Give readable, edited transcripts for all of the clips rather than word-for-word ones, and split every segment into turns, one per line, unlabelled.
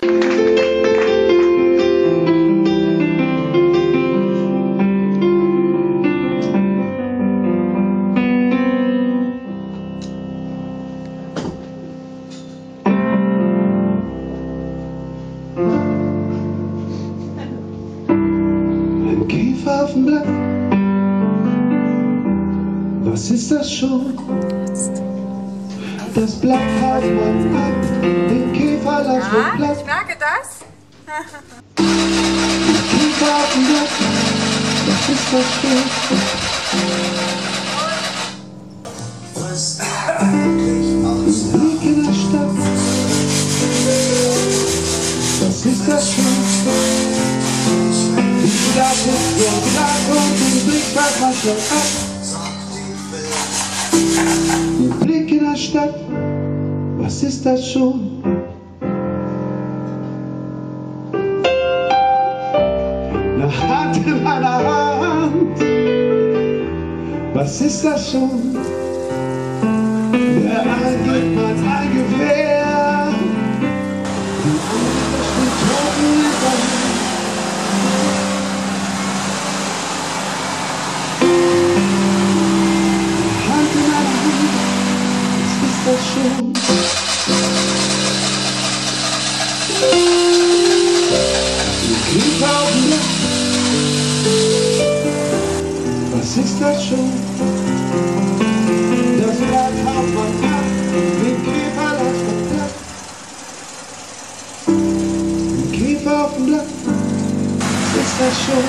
Ein Käfer auf dem Blatt, was ist das schon? Das Blatt haut man ab, den Käfer lass man platt.
Ich merke das.
Ein Käfer auf dem Blatt, was ist das schon? Musik in der Stadt, was ist das schon? Die Stadt ist so klar und den Blick fällt man schon ab. Ein Blick in der Stadt, was ist das schon? Eine Hand in meiner Hand, was ist das schon? Der eine gibt man ein Gewehr, die andere steht Toten über mir. Das schon. Die Käfer auf dem Blatt, was ist das schon? Das Blatt haut man ab, den Käfer lässt man platt. Die Käfer auf dem Blatt, was ist das schon?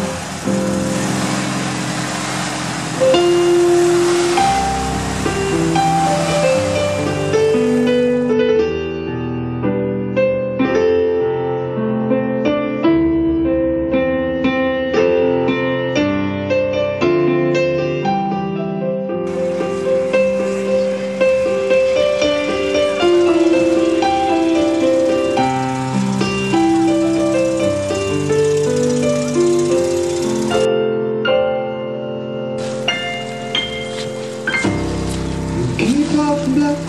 Käfer auf dem Blatt,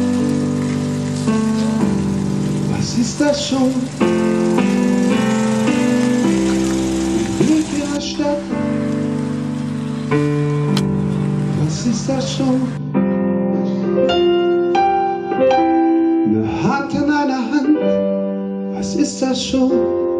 was ist das schon? Ein Blick in der Stadt, was ist das schon? Eine Hand in einer Hand, was ist das schon?